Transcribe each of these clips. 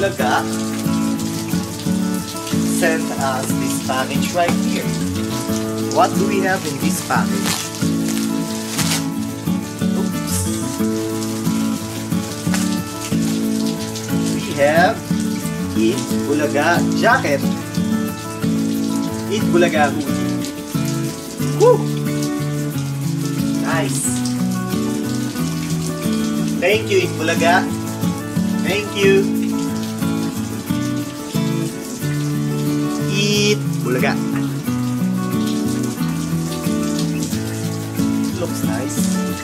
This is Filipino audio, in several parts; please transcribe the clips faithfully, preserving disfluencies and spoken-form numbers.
Bulaga sent us this package right here. What do we have in this package? Oops. We have Eat Bulaga jacket. Eat Bulaga hoodie. Woo! Nice. Thank you, Eat Bulaga. Thank you. Eat Bulaga. Looks nice.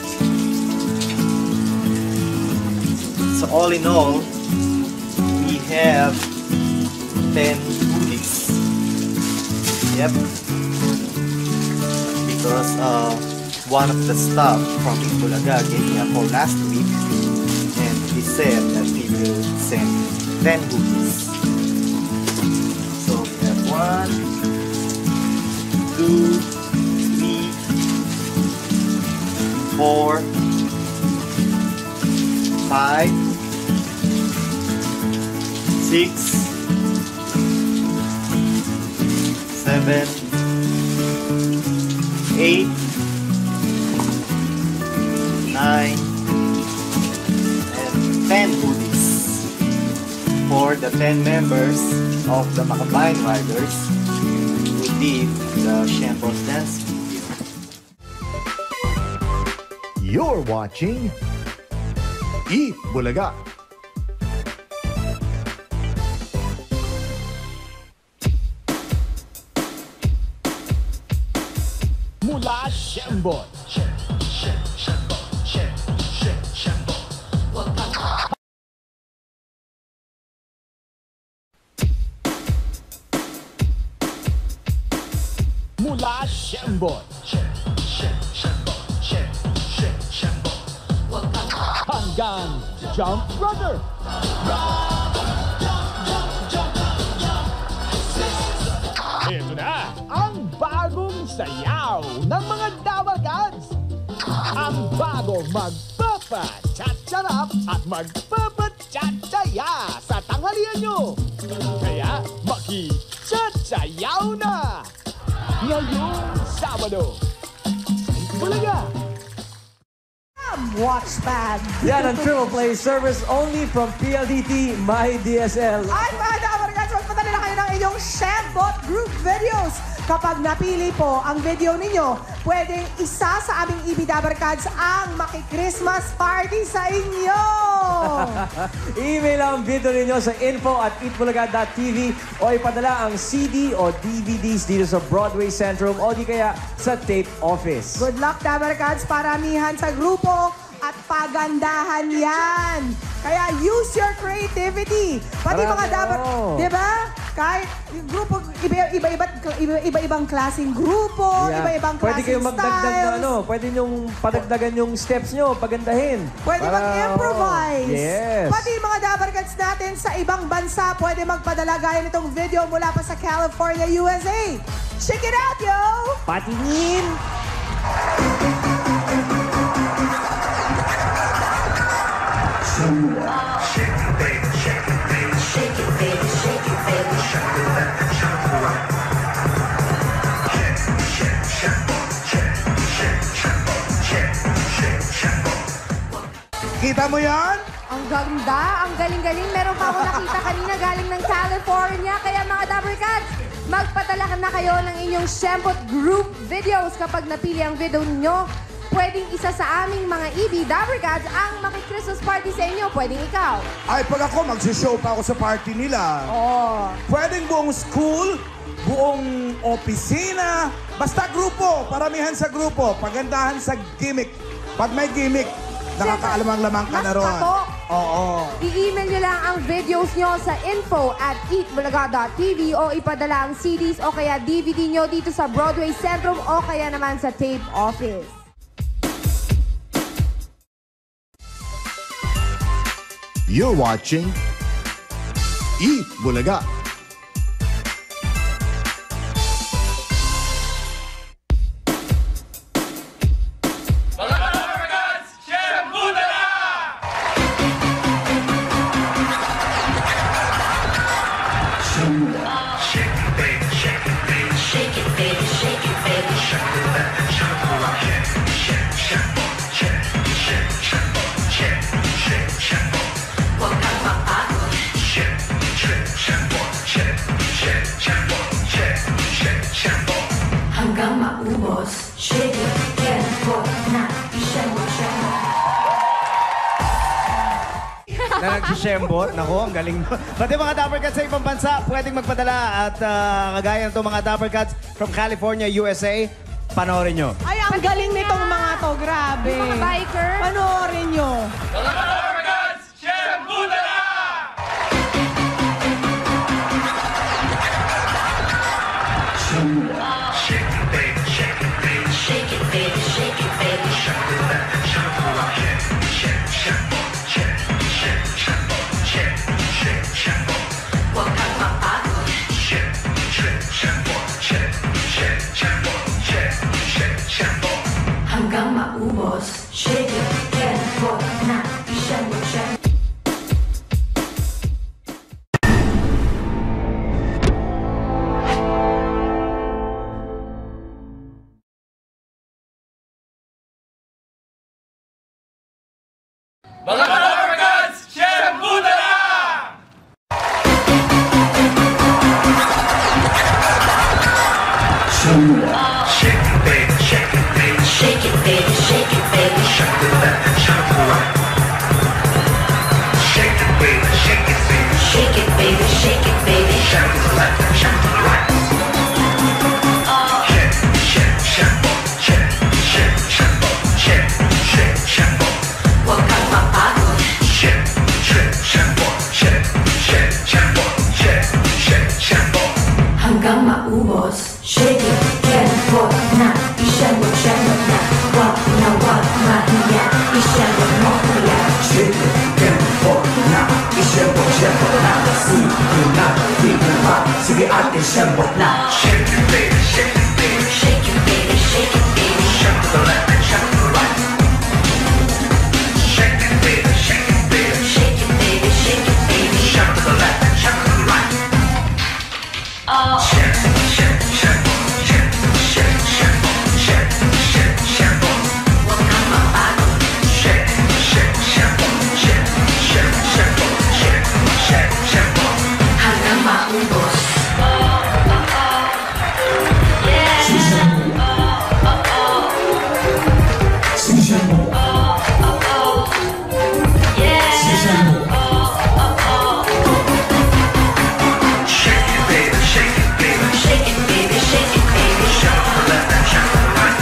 So all in all, we have ten goodies. Yep. Because uh, one of the staff from Eat Bulaga gave me a call last week, and he said that he will send ten goodies. So we have one, two, three, four, five, six, seven, eight, nine, and ten goodies for the ten members of the Makabayan Riders who did the Shambles dance video. You're watching Eat Bulaga. Mula Shambles. Mula Shambles. Hanggang Jump Brother. Ito na ang bagong sayaw ng mga Dabbercats. Ang bago magpapa-chat-charap at magpapa-chat-chaya sa tanghalian nyo. Kaya maki-chat-chayaw na ngayong Sabado sa Eat Bulaga. Watch band. Yan ang triple play service only from P L D T My D S L. Ay, mga Dabbercats, magpadala na kayo ng inyong Shambot group videos. Kapag napili po ang video ninyo, pwedeng isa sa aming E B Dabbercats ang maki-Christmas party sa inyo. Email ang video ninyo sa info at eatbulaga dot t v o ipadala ang C D o D V Ds dito sa Broadway Centrum o di kaya sa tape office. Good luck, Dabbercats. Paramihan sa grupo at pagandahan yan. Kaya use your creativity. Pati Marami, mga Dabber, oh. di ba? Kahit yung grupo, iba-ibang klaseng grupo, Yeah. iba-ibang Pwede klaseng kayong magdagdag na styles. ano, pwede nyong padagdagan yung steps nyo, pagandahin. Pwede Para- mag-improvise. oh, Yes. Pati yung mga Dabbercats natin sa ibang bansa, pwede magpadala gaya nitong video mula pa sa California, U S A. Check it out, yo! Patingin! Shake it, baby, shake it, baby, shake it, baby, shake it, baby, shake it, baby, shake it, rock. Shake, shake, shake, shake, shake, shake, shake, shake. Kita mo yan? Ang ganda, ang galing-galing. Meron pa ako nakita kanina galing ng California. Kaya mga Dabbercats, magpadala na kayo ng inyong Shambot group videos. Kapag napili ang video ninyo, pwedeng isa sa aming mga E B Dabbercats ang maki-Christmas party sa inyo. Pwedeng ikaw. Ay, pag ako, magsishow pa ako sa party nila. Oh. Pwedeng buong school, buong opisina, basta grupo, paramihan sa grupo, pagandahan sa gimmick. Pag may gimmick, nakakaalamang-lamang ka na ron. Mas pato. Oo. I-email nyo lang ang videos nyo sa info at eatbulaga dot t v o ipadala ang C Ds o kaya D V D nyo dito sa Broadway Centrum o kaya naman sa tape office. You're watching Eat Bulaga. Shake it, baby, shake it, baby, shake it, baby, shake it, baby, shake it, baby, shake it, rock it, shake, shake, shake, shake, shake, shake, shake. Huwag kang mapagod. Shake, shake, shake, shake, shake, shake, shake, shake, shake. Hanggang maubos. Shake it, get it, go, na, ishembo, shembo. Na nagsishembot. Naku, ang galing mo. Pati mga Dapper Cats sa ibang bansa, pwedeng magpadala at uh, kagaya nito mga Dapper Cats from California, U S A. Panoorin nyo. Ay, ang galing nitong mga to. Grabe. Yung mga biker. Panoorin nyo. Shake it, baby, shake it, baby, shake it, baby, shake it, baby, shake it, baby, shake it, rock it, shake, shake, shake, shake, shake, shake, shake. Huwag kang mapagod. Shake, shake, shake, shake, shake, shake, shake, shake. Hanggang maubos. Shake it, get it, go, na, ishembo, shembo. Mga Dapper Cats, shampoo na lang! Shake it, baby, shake it, baby, shake it, baby, shake it, baby, shake it, baby, shake it, right. Shake it, baby, shake it, baby, shake it, baby, shake it, baby, shake it, left, shake it, right. Shake, shake, shake, shake, shake, shake, shake, shake, shake. Huwag kang mapagod. Shake, shake, shake, shake, shake, shake, shake, shake, shake. Hanggang maubos. Shake it, get it, go, na, ishembo, shembo, na. Wag na wag mahiya, ishembo mo kuya. Shake it, get it, go, na, ishembo, shembo, na. Sige na, di na ba, sige ate, shembo na. Shake it, baby, shake it, baby, shake it, baby, shake it, baby. Shake to the left and shake to the right. Shake it, baby, shake it, baby, shake it, baby, shake it, baby. Shake to the left and shake to the right. Oh. Shake, shake, shake, shake, shake, shake, shake, shake, shake. Huwag kang mapagod. Shake, shake, shake, shake, shake, shake, shake, shake, shake. Hanggang maubos. Oh, oh, oh. Yeah. Oh, oh, oh. Oh, oh, oh. Yeah. Oh, oh, oh. Shake it, baby, shake it, baby, shake it, baby, shake it, baby. Shake to the left and shake to the right.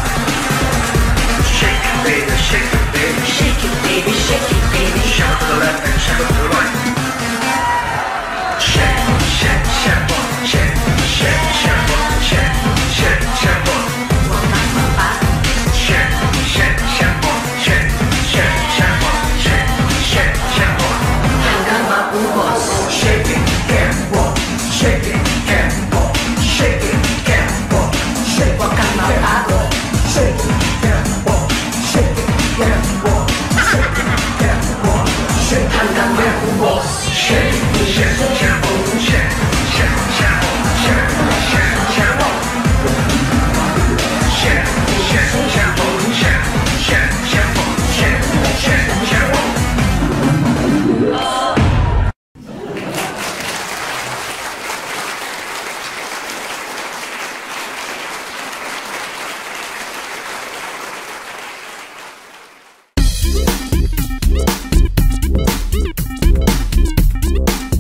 Shake it, baby, shake it, baby, shake it, baby, shake it, baby. Shake to the left and shake to the right. Shake, shake, shake, shake, shake, shake, shake, shake, shake. Huwag kang mapagod. Shake, shake, shake, shake, shake, shake, shake, shake, shake. Hanggang maubos. Shake it, get walk. Shake it, get walk. Shake it, get walk. Shake, huwag kang mapagod. Shake it, get walk. Shake it, get walk. Shake it, get walk. Shake hanggang maubos. Shake, shake, shake, shake, shake, shake, shake, shake, shake. Shake, shake, shake, shake, shake, shake, shake, shake, shake. We'll be right back.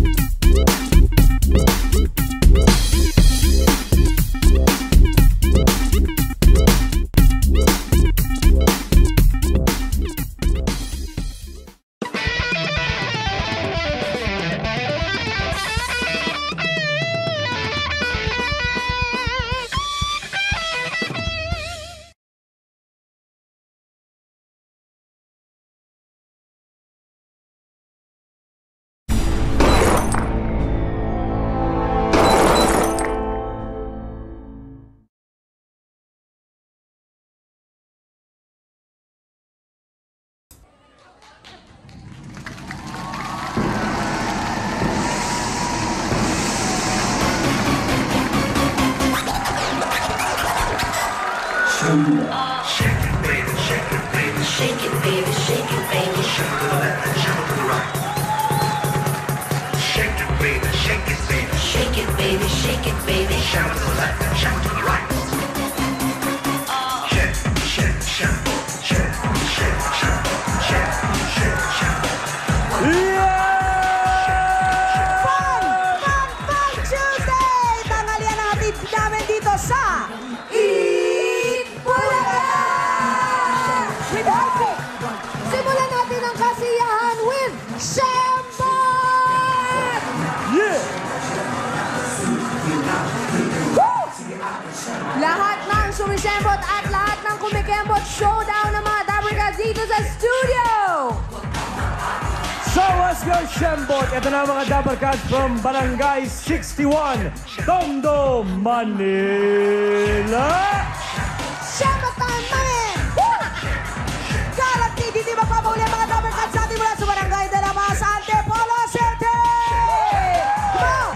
Shake it, baby, shake it, baby, shake it, baby, shake it, baby. Shake to the left and shake to the right. Shake it, baby, shake it, baby, shake it, baby, shake it, baby. Shake to the left and shake to the right. Shake, shake, shake, shake, shake, shake, shake, shake, shake. Fun! Fun! Fun Tuesday! Tanghalian ang hatid namin dito sa Eat Bulaga! With Harvey! Simulan natin ang kasiyahan with Shembot! Yeah! Lahat ng sumisembot at lahat ng kumikembot, showdown ng mga Dabber Cats dito sa studio! So, what's your Shembot? Ito na ang mga Dabber Cats from Barangay sixty-one, Tondo, Manila. Shembot time, mami! Guaranteed, hindi magpapahuli ang mga Dabber Cats sa atin mula sa Barangay de la Paz, Antipolo City! Come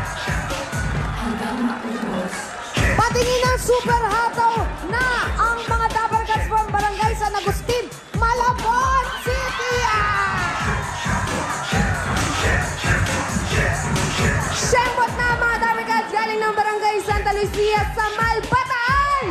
on! Patingin ng super hataw na ang mga Dabber Cats from Barangay San Agustin, Malabon City! Shembot na mga Dabber Cats galing ng Barangay Santa Lucia sa Malbataan!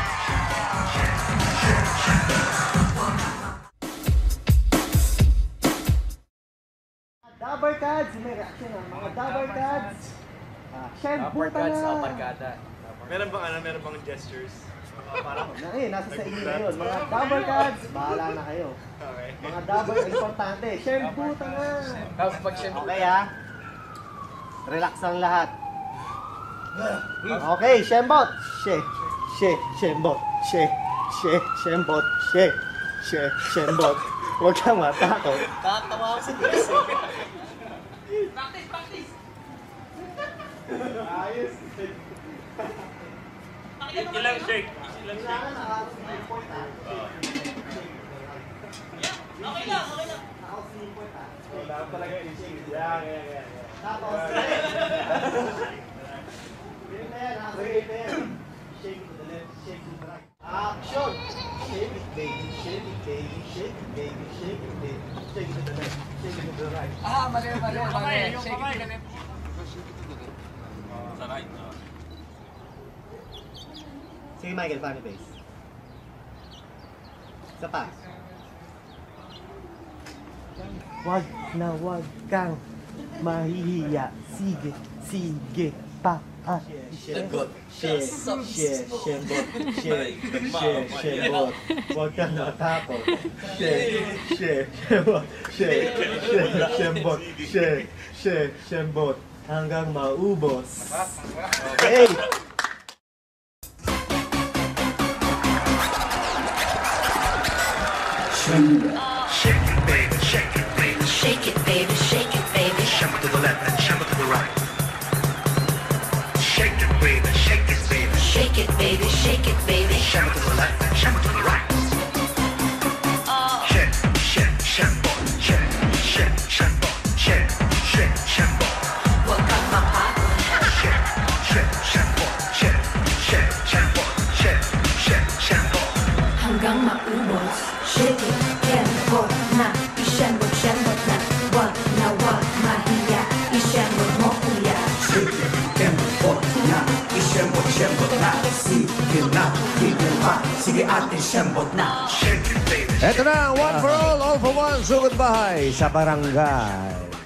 Dabber Cats, may reaction ng mga Dabber Cats. Ah, Shemputa na. Meron bang ano, meron bang gestures? Parang, Na, eh, nasa sa inyo na yun. Mga Dabber Cats, bahala na kayo. okay. Mga Dabber, importante. Shemputa na. Tapos pag siya Okay ah. Relax ang lahat. Okay, Shembot. She, she, Shembot. She, she, Shembot. She, she, Shembot. Huwag kang matakot. Kakatawa ako sa Diyos. Practice, practice. Ayos. ilang shake. Ilang shake. Okay lang, okay lang. Wala talaga i-shake. Yan, yan, yan. Tapos, yun na yan, nakasakit na yan. Shake to the left, shake to the right. Action! Shake it, baby, shake it, baby, shake it, baby, shake it, baby. Shake to the left, shake to the right. Ah, mali, mali, mali. Shake it to the left. Sa right. Sige, Michael, funny face. Isa pa. Wag na wag kang mahihiya. Sige, sige pa. Ah, shembot, she, she, shembot, she, she, shembot. Wag kang matakot. She, she, shembot, she, she, shembot, she, she, shembot. Hanggang maubos. Okay. Shake it, baby, shake it, baby, shake it, baby, shake it, baby. Shake to the left and shake to the right. Shake it, baby, shake it, baby, shake it, baby, shake it, baby. Shake to the left and shake to the right. Shake, shake, shake, shake, shake, shake, shake, shake, shake. Huwag kang matakot. Shake, shake, shake, shake, shake, shake, shake, shake, shake. Hanggang maubos. Shake it, shembot na, ishembot, shembot na. Wag na wag mahiya, ishembot mo kuya. Shake it, shembot na, ishembot, shembot na. Sige na, sige pa, sige ate, shembot na. Shake it, baby. Ito na, one for all, all for one, sugod bahay sa barangay.